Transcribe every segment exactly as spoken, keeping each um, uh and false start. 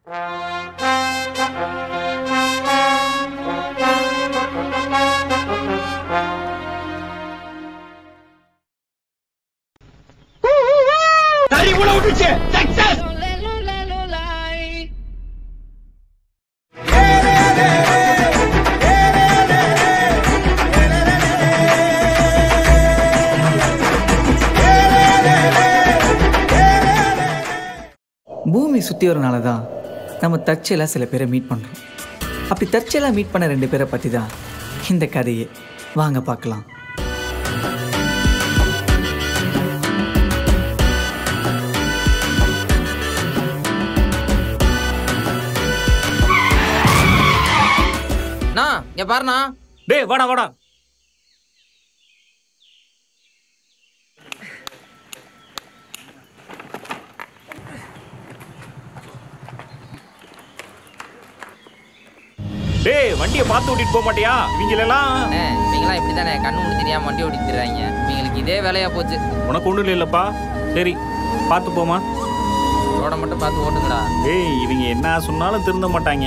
பூமி சுற்றி வரனால தான் நம்ம தற்செயலாக சில பேரை மீட் பண்ணுறோம். அப்படி தற்செயலாக மீட் பண்ண ரெண்டு பேரை பற்றி தான் இந்த கதையே. வாங்க பார்க்கலாம். இங்க பாருண்ணா. டேய் வாடா வாடா. டேய் வண்டியை பார்த்து ஓட்டிட்டு போக மாட்டியா? இவங்களெல்லாம் இவங்களாம் இப்படி தானே கண்ணு முடி தெரியாம வண்டி ஓட்டிட்டுறாங்க. இவங்களுக்கு இதே வேலையா போச்சு. உனக்கு ஒன்றும் இல்லைல்லப்பா. சரி பார்த்து போமா. ரோட மட்டும் பார்த்து ஓட்டுங்கடா. டேய் இவங்க என்ன சொன்னாலும் திருந்த மாட்டாங்க.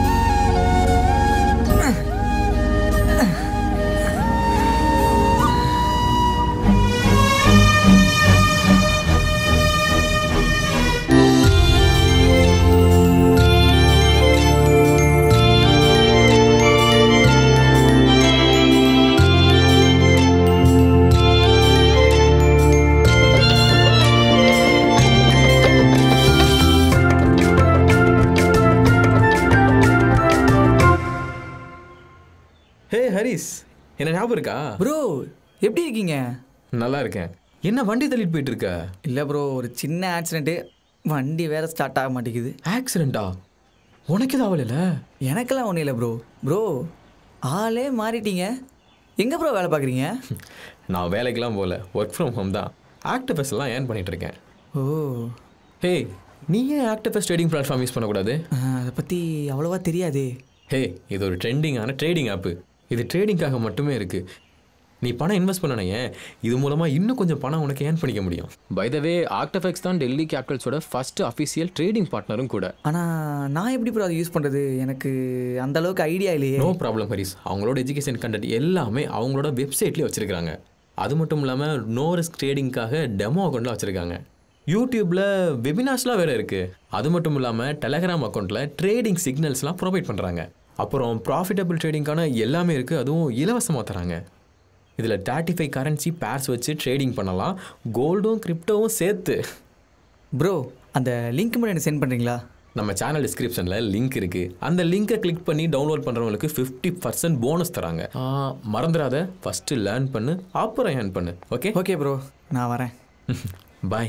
ஹரிஸ், என்ன ஞாபகம் இருக்கா? ப்ரோ எப்படி இருக்கீங்க? நல்லா இருக்கேன். என்ன வண்டி தள்ளிட்டு போயிட்டு இருக்க? இல்லை ப்ரோ, ஒரு சின்ன ஆக்சிடென்ட்டு. வண்டி வேற ஸ்டார்ட் ஆக மாட்டேங்குது. ஆக்சிடென்ட்டா? உனக்கு எதாவது ஆகல? எனக்கெல்லாம் ஒன்றும் இல்லை ப்ரோ. ப்ரோ ஆளே மாறிட்டீங்க. எங்கே ப்ரோ வேலை பார்க்குறீங்க? நான் வேலைக்கெல்லாம் போகல, ஒர்க் ஃப்ரம் ஹோம் தான். ஆக்டிஃபெஸ்ட்லாம் ஏர்ன் பண்ணிட்டு இருக்கேன். ஓ ஹே, நீ ஏன் ஆக்டிஃபெஸ்ட் ட்ரேடிங் பிளாட்ஃபார்ம் யூஸ் பண்ணக்கூடாது? அதை பற்றி அவ்வளோவா தெரியாதே. ஹே, இது ஒரு ட்ரெண்டிங்கான ட்ரேடிங் ஆப்பு. இது ட்ரேடிங்காக மட்டுமே இருக்குது. நீ பணம் இன்வெஸ்ட் பண்ணனே, இது மூலமாக இன்னும் கொஞ்சம் பணம் உனக்கு ஏர்ன் பண்ணிக்க முடியும். பை த வே, ஆக்டிஃபெக்ஸ் தான் டெல்லி கேபிட்டல்ஸோட ஃபர்ஸ்ட் அஃபிஷியல் ட்ரேடிங் பார்ட்னரும் கூட. ஆனால் நான் எப்படி ப்ரோ அதை யூஸ் பண்ணுறது? எனக்கு அந்த அளவுக்கு ஐடியா இல்லையே. No problem Haris. அவங்களோட எஜுகேஷன் கண்டென்ட் எல்லாமே அவங்களோட வெப்சைட்லேயே வச்சுருக்காங்க. அது மட்டும் இல்லாமல் நோ ரிஸ்க் ட்ரேடிங்காக டெமோ அக்கௌண்ட்லாம் வச்சுருக்காங்க. யூடியூப்பில் வெபினார்ஸ்லாம் வேறு இருக்குது. அது மட்டும் இல்லாமல் டெலகிராம் அக்கௌண்ட்டில் ட்ரேடிங் சிக்னல்ஸ்லாம் ப்ரொவைட் பண்ணுறாங்க. அப்புறம் ப்ராஃபிட்டபிள் ட்ரேடிங்கான எல்லாமே இருக்குது, அதுவும் இலவசமாக தராங்க. இதில் தேர்ட்டி ஃபைவ் கரன்சி பேர்ஸ் வச்சு ட்ரேடிங் பண்ணலாம், கோல்டும் கிரிப்டோவும் சேர்த்து. ப்ரோ அந்த லிங்க் மட்டும் எனக்கு சென்ட் பண்ணுறீங்களா? நம்ம சேனல் டிஸ்கிரிப்ஷனில் லிங்க் இருக்குது. அந்த லிங்கை கிளிக் பண்ணி டவுன்லோட் பண்ணுறவங்களுக்கு ஃபிஃப்டி பர்சன்ட் போனஸ் தராங்க. மறந்துடாத, ஃபஸ்ட்டு லேர்ன் பண்ணு, அப்புறம் ஏர்ன் பண்ணு. ஓகே ஓகே ப்ரோ, நான் வரேன். பாய்.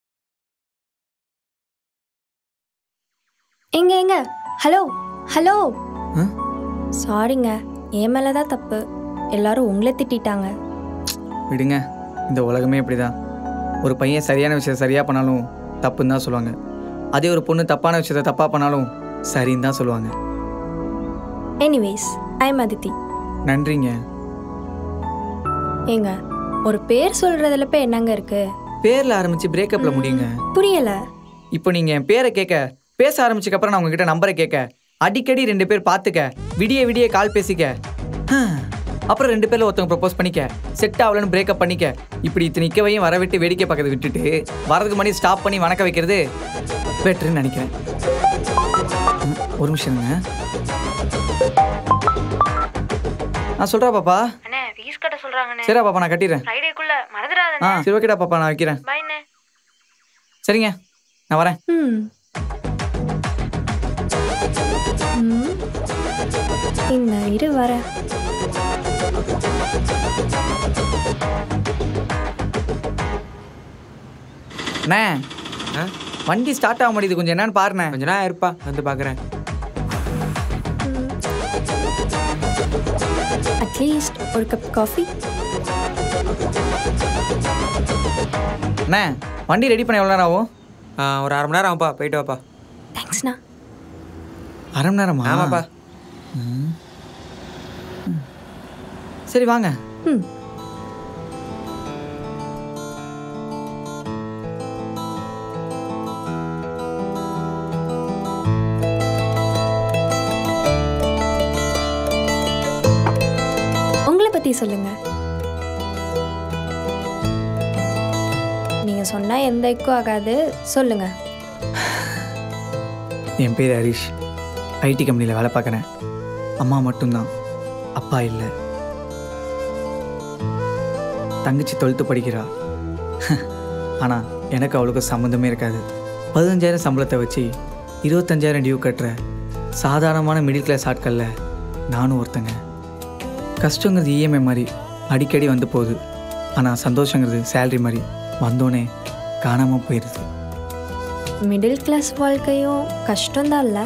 எங்க எங்க ஹலோ ஹலோ. சாரிங்க, என் மேலே தான் தப்பு. எல்லாரும் உங்களை திட்டாங்க. விடுங்க, இந்த உலகமே இப்படி தான். ஒரு பையன் சரியான விஷயத்தை சரியாக பண்ணாலும் தப்புன்னு தான் சொல்லுவாங்க. அதே ஒரு பொண்ணு தப்பான விஷயத்தை தப்பாக பண்ணாலும் சரின்னு தான் சொல்லுவாங்க. Anyways, I am Adithi. நன்றிங்க. ஏங்க, ஒரு பேர் சொல்கிறதுல போய் என்னங்க இருக்கு? பேரில் ஆரம்பித்து பிரேக்கப்பில் முடியுங்க. புரியலை. இப்போ நீங்கள் என் பேரை கேட்க, பேச ஆரம்பிச்சக்கப்புறம் நான் உங்ககிட்ட நம்பரை கேட்க, அடிக்கடி ரெண்டு பேர் பார்த்துக்க, விடிய விடிய கால் பேசிக்க, அப்புறம் ரெண்டு பேரில் ஒருத்தவங்க ப்ரப்போஸ் பண்ணிக்க, செட் ஆகலன்னு பிரேக்கப் பண்ணிக்க, இப்படி இத்தனைக்கவையும் வர விட்டு வேடிக்கை பார்க்கறத விட்டுட்டு வரதுக்கு முன்னாடி ஸ்டாப் பண்ணி வணக்க வைக்கிறது பெட்டர்ன்னு நினைக்கிறேன். ஒரு நிமிஷம்ங்க, நான் சொல்கிறா பாப்பா. சரிடா பாப்பா, நான் கட்டிடுறேன். ஆ சரி ஓகேடா பாப்பா, நான் வைக்கிறேன். சரிங்க, நான் வரேன். இந்த இரு வர. அண்ணே, வண்டி ஸ்டார்ட் ஆக மாட்டேங்குது, கொஞ்சம் என்னன்னு பாருண்ணே. கொஞ்ச நேரம் இருப்பா, வந்து பார்க்குறேன். அட்லீஸ்ட் ஒரு கப் காஃபி. அண்ணே, வண்டி ரெடி பண்ண எவ்வளோ நேரம் ஆகும்? ஒரு அரை மணி நேரம் ஆகும்ப்பா, போயிட்டு வாப்பா. தேங்க்ஸ்ண்ணா. அரை மணி நேரமா? ஆமாப்பா. சரி வாங்க. ம் பற்றி சொல்லுங்கள். நீங்கள் சொன்னால் எந்த எக்கும் ஆகாது, சொல்லுங்கள். என் பேர் ஹரிஷ். ஐடி கம்பெனியில் வேலை பார்க்குறேன். அம்மா மட்டும்தான், அப்பா இல்லை. தங்கச்சி டுவெல்த்து படிக்கிறா. ஆனால் எனக்கு அவளுக்கு சம்மந்தமே இருக்காது. பதினஞ்சாயிரம் சம்பளத்தை வச்சு இருபத்தஞ்சாயிரம் டியூ கட்டுற சாதாரணமான மிடில் கிளாஸ் ஆட்களில் நானும் ஒருத்தங்க. கஷ்டங்கிறது இஎம்ஐ மாதிரி அடிக்கடி வந்து போகுது. ஆனால் சந்தோஷங்கிறது சேல்ரி மாதிரி வந்தோடனே காணாமல் போயிடுது. மிடில் கிளாஸ் வாழ்க்கையும் கஷ்டம்தான் இல்லை?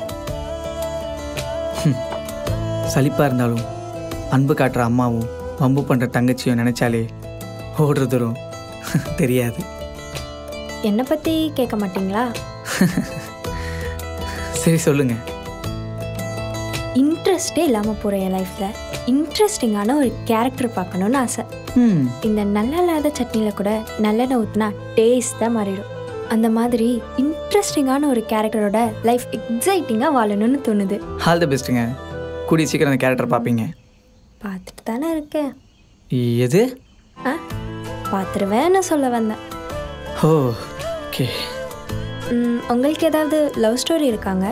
சலிப்பாக இருந்தாலும் அன்பு காட்டுற அம்மாவும் வம்பு பண்ணுற தங்கச்சியும் நினச்சாலே ஓடுற தூரம் தெரியாது. என்னை பற்றி கேட்க மாட்டிங்களா? சரி சொல்லுங்க. இன்ட்ரெஸ்டே இல்லாமல் போகிற என் லைஃப்பில் இன்ட்ரெஸ்டிங்கான ஒரு கேரக்டர் பார்க்கணுன்னு ஆசை. ம் இந்த நல்ல இல்லாத சட்னியில் கூட நல்லெண்ணெய் ஊற்றினா டேஸ்ட் தான் மாறிடும். அந்த மாதிரி இன்ட்ரெஸ்டிங்கான ஒரு கேரக்டரோட லைஃப் எக்ஸைட்டிங்காக வாழணும்னு தோணுது. ஆல் தி பெஸ்ட்டுங்க. கூடிய சீக்கிரம் அந்த கேரக்டர் பார்ப்பீங்க. பார்த்துட்டு தானே இருக்கேன். எது? ஆ பார்த்துருவேன்னு சொல்ல வந்தேன். Oh okay. உங்களுக்கு ஏதாவது லவ் ஸ்டோரி இருக்காங்க?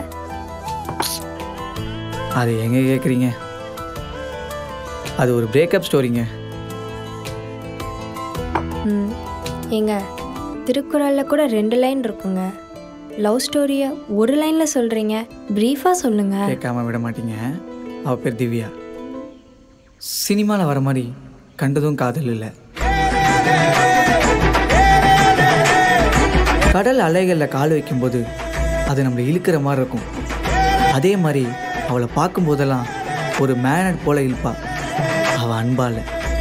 அது எங்கே கேட்குறீங்க? அது ஒரு பிரேக்கப் ஸ்டோரிங்க. ம் ஏங்க, திருக்குறளில் கூட ரெண்டு லைன் இருக்குங்க. லவ் ஸ்டோரியை ஒரு லைனில் சொல்கிறீங்க. ப்ரீஃபாக சொல்லுங்கள். கேட்காம விட மாட்டீங்க. அவள் பேர் திவ்யா. சினிமாவில் வர மாதிரி கண்டதும் காதல் இல்லை. கடல் அலைகளில் கால் வைக்கும்போது அது நம்மளை இழுக்கிற மாதிரி இருக்கும். அதே மாதிரி அவளை பார்க்கும்போதெல்லாம் ஒரு மேனட் போல இழுப்பா. அவள் அன்பால.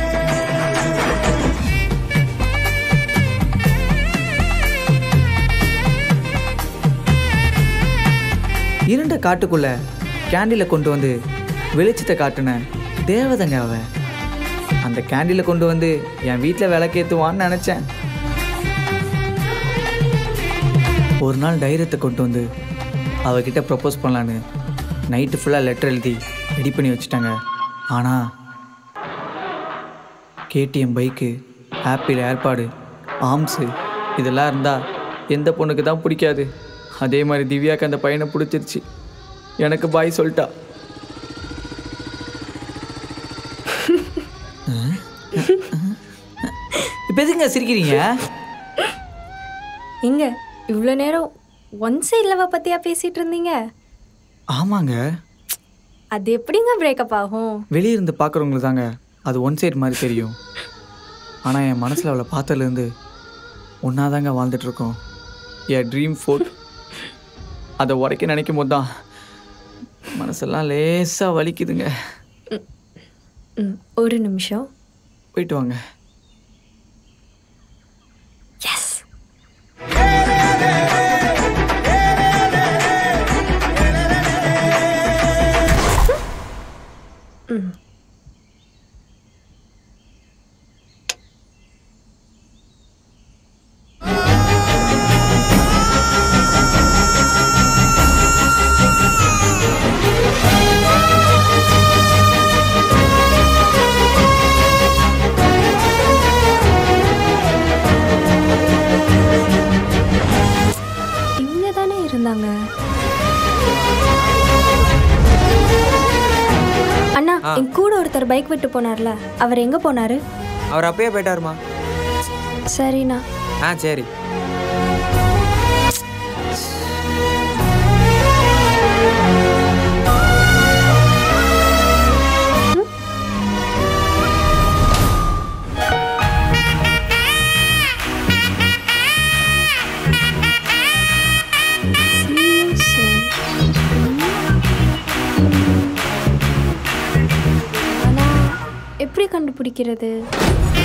இருண்ட காட்டுக்குள்ள கேண்டிலை கொண்டு வந்து வெளிச்சத்தை காட்டுன தேவதைங்க அவ. அந்த கேண்டிலை கொண்டு வந்து என் வீட்டில் விளக்கேற்றுவான்னு நினச்சேன். ஒரு நாள் தைரியத்தை கொண்டு வந்து அவகிட்ட ப்ரப்போஸ் பண்ணலான்னு நைட்டு ஃபுல்லாக லெட்டர் எழுதி ரெடி பண்ணி வச்சுட்டாங்க. ஆனால் KTM bike, Apple AirPod, arms இதெல்லாம் இருந்தால் எந்த பொண்ணுக்கு தான் பிடிக்காது? அதே மாதிரி திவ்யாவுக்கு அந்த பையனை பிடிச்சிருச்சு. எனக்கு பாய் சொல்லிட்டா. இப்போ எதுங்க சிரிக்கிறீங்க? எங்க இவ்வளோ நேரம் ஒன் சைட் லவ் பற்றியா பேசிகிட்டு இருந்தீங்க? ஆமாங்க. அது எப்படிங்க பிரேக்கப் ஆகும்? வெளியே இருந்து பார்க்குறவங்களுக்கு தாங்க அது ஒன் சைடு மாதிரி தெரியும். ஆனால் என் மனசில் அவளை பார்த்ததுலேருந்து ஒன்றா தாங்க வாழ்ந்துட்டுருக்கோம். என் ட்ரீம் ஃபோர்ட். அதை உடைக்க நினைக்கும் போது தான் மனசெல்லாம் லேசாக வலிக்குதுங்க. ம் ஒரு நிமிஷம் போயிட்டு வாங்க. எஸ். ம் இருந்தாங்க. அண்ணா, என் கூட ஒருத்தர் பைக் விட்டு போனார்ல, அவர் எங்க போனாரு? அவர் அப்பயே போயிட்டாருமா. சரிண்ணா. ஆ சரி. எப்படி கண்டுபிடிக்கிறது?